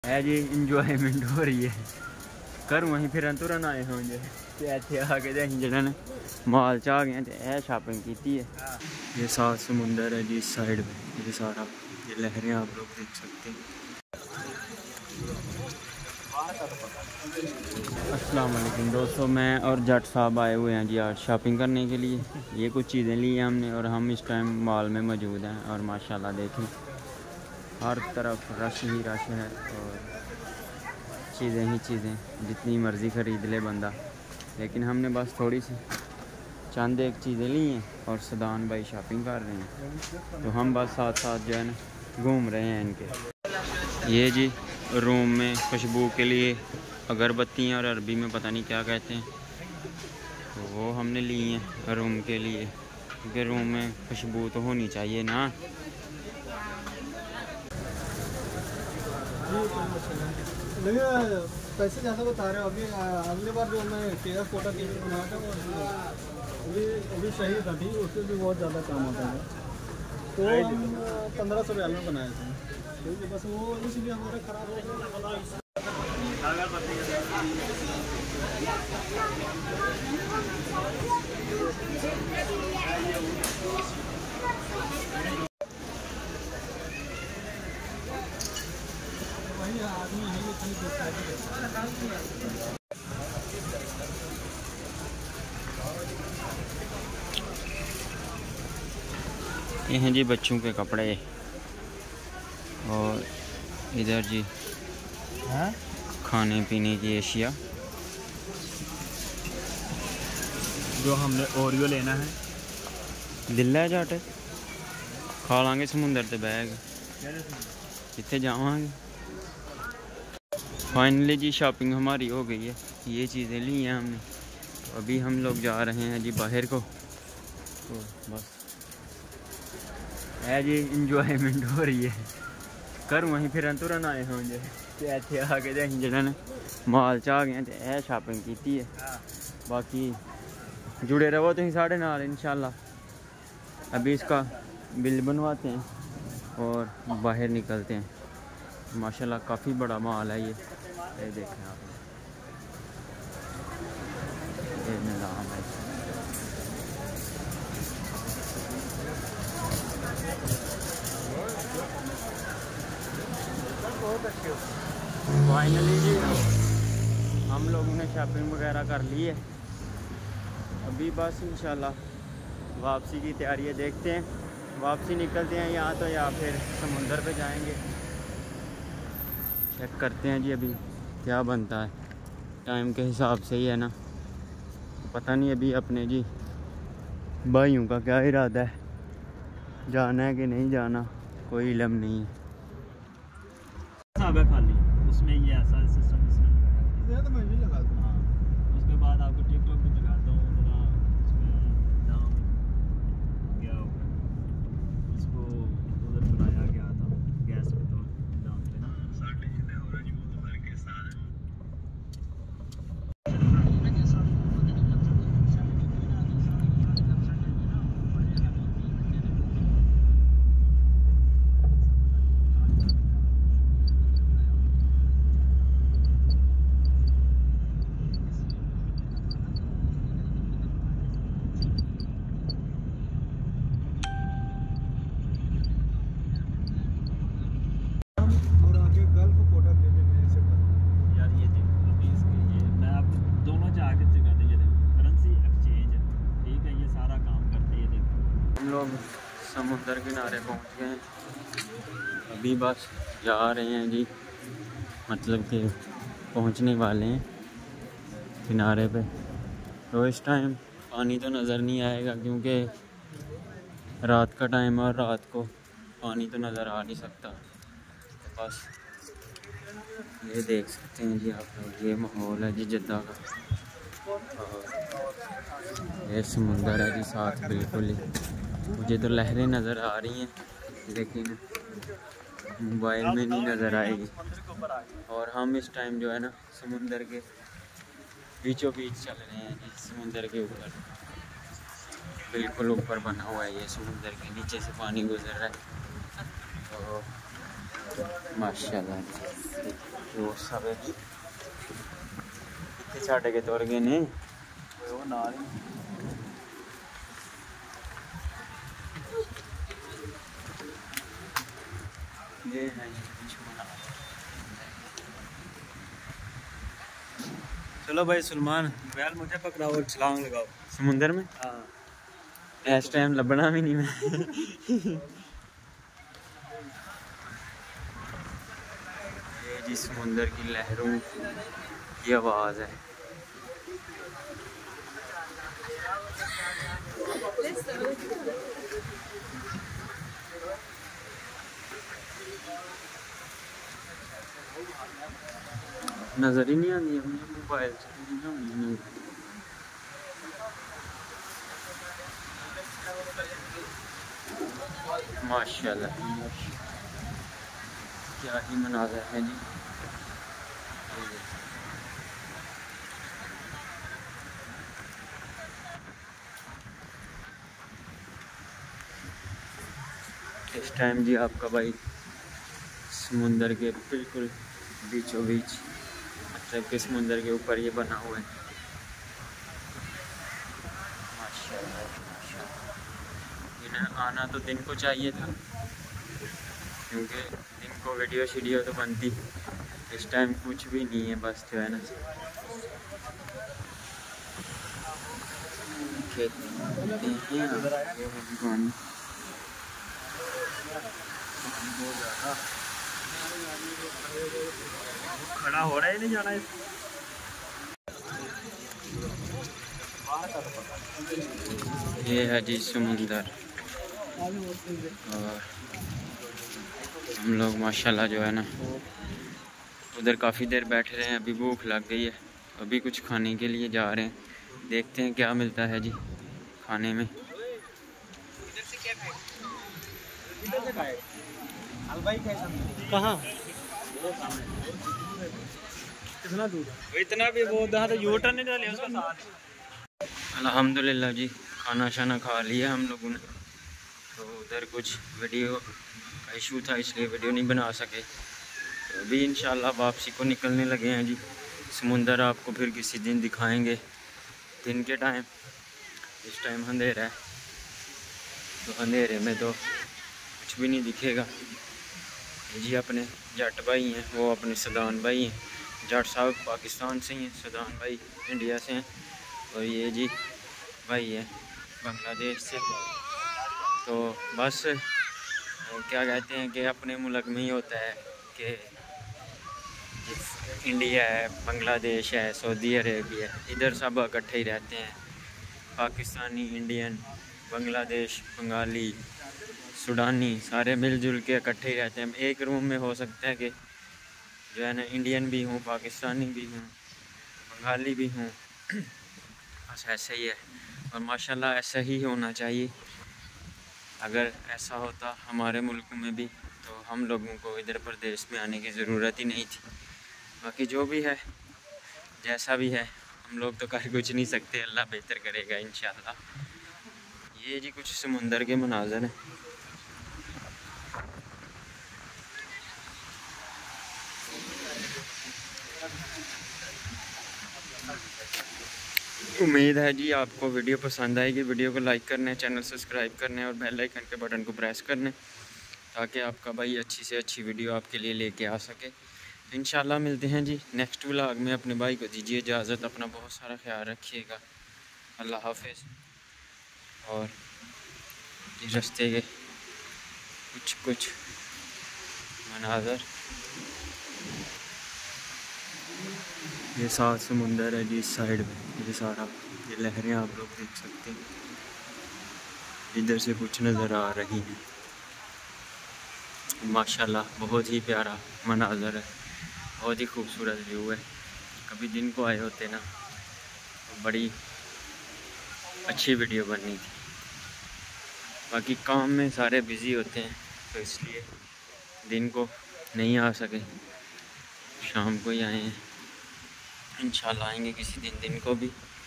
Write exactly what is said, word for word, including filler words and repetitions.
है जी इंजॉयमेंट हो रही है घर वहीं फिर तुरन आए होंगे तो इतने आके तो अं जन माल च आ गए तो यह शॉपिंग की है। ये सात समुंदर है जी इस साइड पे, ये सारा ये लहरें आप लोग देख सकते हैं। अस्सलाम वालेकुम दोस्तों, मैं और जट साहब आए हुए हैं जी आज शॉपिंग करने के लिए। ये कुछ चीज़ें ली हैं हमने और हम इस टाइम मॉल में मौजूद हैं और माशाल्लाह देखें हर तरफ रश ही रश है और चीज़ें ही चीज़ें, जितनी मर्ज़ी ख़रीद ले बंदा। लेकिन हमने बस थोड़ी सी चंद एक चीज़ें ली हैं और सदान भाई शॉपिंग कर रहे हैं, तो हम बस साथ साथ जो है ना घूम रहे हैं इनके। ये जी रूम में खुशबू के लिए अगरबत्तियाँ और अरबी में पता नहीं क्या कहते हैं, तो वो हमने ली हैं रूम के लिए, क्योंकि रूम में खुशबू तो होनी चाहिए ना। पैसे ज़्यादा बता रहे हो अभी। अगली बार जो मैं केयर कोटा के लिए बनाया था वो अभी अभी सही था, ठीक उससे भी बहुत ज़्यादा काम आता है, तो हम पंद्रह सौ रियाल में बनाए थे, ठीक है। बस वो इसलिए हमारा ख़राब हो गया। वही आदमी है ये खाली देखता है। ये हैं जी बच्चों के कपड़े और इधर जी हाँ? खाने पीने की एशिया। जो हमने ओरियो लेना है दिल्ला जाट खा लांगे समुंदर ते बैग कितने जावांगे। फाइनली जी शॉपिंग हमारी हो गई है, ये चीज़ें ली हैं हमने, तो अभी हम लोग जा रहे हैं जी बाहर को। तो बस है जी इंजॉयमेंट हो रही है घर वहीं फिर तुरन आए होंगे तो इतने आके तो अं जन माल च आ गए तो यह शॉपिंग की है। बाकी जुड़े रहो तुम साढ़े नाल इंशाल्लाह। अभी इसका बिल बनवाते हैं और बाहर निकलते हैं। माशाल्लाह काफ़ी बड़ा माल है ये ये देखें आप, ये निज़ाम है। फाइनली जी हम लोगों ने शॉपिंग वगैरह कर ली है, अभी बस इंशाल्लाह वापसी की तैयारी है। देखते हैं वापसी निकलते हैं यहाँ तो या फिर समुंदर पे जाएंगे, चेक करते हैं जी अभी क्या बनता है। टाइम के हिसाब से ही है ना, पता नहीं अभी अपने जी भाइयों का क्या इरादा है, जाना है कि नहीं जाना कोई इल्म नहीं है। है खाली उसमें ये ऐसा सिस्टम इसमें लगाया है, तो मैं भी लगा दूँ। हाँ, उसके बाद आपको टिकटॉक भी दिखाता हूँ जरा, इसमें दाम क्या होगा, इसको उधर बनाया गया था गैस पे, तो दाम पे ना लोग समुद्र किनारे पहुंच गए हैं, अभी बस जा रहे हैं जी, मतलब कि पहुंचने वाले हैं किनारे पे। तो इस टाइम पानी तो नज़र नहीं आएगा क्योंकि रात का टाइम और रात को पानी तो नज़र आ नहीं सकता। तो बस ये देख सकते हैं जी आप लोग, ये माहौल है जी जद्दा का और ये समुंदर है जी साथ बिल्कुल ही। मुझे तो लहरें नज़र आ रही हैं लेकिन मोबाइल में नहीं नज़र आएगी। और हम इस टाइम जो है ना समुंदर के बीचों बीच चल रहे हैं जी, समुंदर के ऊपर बिल्कुल ऊपर बना हुआ है ये समुंदर के, नीचे से पानी गुजर रहा है। तो माशाल्लाह वो सब कितने छाटे के तोड़ गए ने वो नाल ये है चलो भाई सलमान बैल मुझे पकड़ाओ और छलांग लगाओ समुंदर में। हाँ इस टाइम लबना भी नहीं मैं ये जी समुंदर की लहरों की आवाज़ है। नज़र ही नहीं आती अपने मोबाइल से। माशाल्लाह क्या ही मनाज़र है जी। इस टाइम जी आपका भाई समुंदर के बिल्कुल बीचों बीच मतलब के समुंदर के ऊपर ये बना हुआ है। माशाल्लाह माशाल्लाह। इन्हें आना तो दिन को चाहिए था क्योंकि दिन को वीडियो शीडियो तो बनती, इस टाइम कुछ भी नहीं है बस जो है ना खेत खड़ा हो रहा है नहीं जाना है। ये है जी समुंदर और हम लोग माशाल्लाह जो है ना उधर काफ़ी देर बैठे रहे हैं। अभी भूख लग गई है, अभी कुछ खाने के लिए जा रहे हैं, देखते हैं क्या मिलता है जी खाने में। कहाँ कितना दूर इतना भी वो तो यू टर्न नहीं डाले उसका साथ। अल्हम्दुलिल्लाह जी खाना शाना खा लिया हम लोगों ने, तो उधर कुछ वीडियो का इशू था इसलिए वीडियो नहीं बना सके। तो अभी इंशाल्लाह वापसी को निकलने लगे हैं जी। समुंदर आपको फिर किसी दिन दिखाएंगे दिन के टाइम। इस टाइम अंधेरा है तो अंधेरे में तो कुछ भी नहीं दिखेगा। जी अपने जट भाई हैं, वो अपने सदान भाई हैं। जट साहब पाकिस्तान से ही हैं, सदान भाई इंडिया से हैं और ये जी भाई है बांग्लादेश से। तो बस क्या कहते हैं कि अपने मुल्क में ही होता है कि इंडिया है, बांग्लादेश है, सऊदी अरेबिया, इधर सब इकट्ठे ही रहते हैं। पाकिस्तानी, इंडियन, बांग्लादेश, बंगाली, सूडानी सारे मिलजुल के इकट्ठे ही रहते हैं। एक रूम में हो सकता है कि जो है ना इंडियन भी हूँ, पाकिस्तानी भी हूँ, बंगाली भी हूँ, बस ऐसे ही है। और माशाल्लाह ऐसा ही होना चाहिए। अगर ऐसा होता हमारे मुल्क में भी तो हम लोगों को इधर प्रदेश में आने की ज़रूरत ही नहीं थी। बाकी जो भी है जैसा भी है हम लोग तो कर कुछ नहीं सकते, अल्लाह बेहतर करेगा इंशाल्लाह। ये जी कुछ समुंदर के मनाज़र हैं। उम्मीद है जी आपको वीडियो पसंद आएगी। वीडियो को लाइक करना है, चैनल सब्सक्राइब करना है और बेल आइकन के बटन को प्रेस करना है ताकि आपका भाई अच्छी से अच्छी वीडियो आपके लिए लेके आ सके। इंशाल्लाह मिलते हैं जी नेक्स्ट व्लॉग में। अपने भाई को दीजिए इजाज़त, अपना बहुत सारा ख्याल रखिएगा। अल्लाह हाफिज़। और इस रास्ते के कुछ कुछ मनाज़र, ये साथ समुंदर है जी इस साइड में, ये सारा ये लहरें आप लोग देख सकते हैं। इधर से कुछ नज़र आ रही हैं। माशाल्लाह बहुत ही प्यारा मनाज़र है, बहुत ही खूबसूरत व्यू है। कभी दिन को आए होते ना तो बड़ी अच्छी वीडियो बननी थी। बाकी काम में सारे बिज़ी होते हैं तो इसलिए दिन को नहीं आ सके, शाम को ही आए हैं। इंशाल्लाह आएंगे किसी दिन दिन को भी।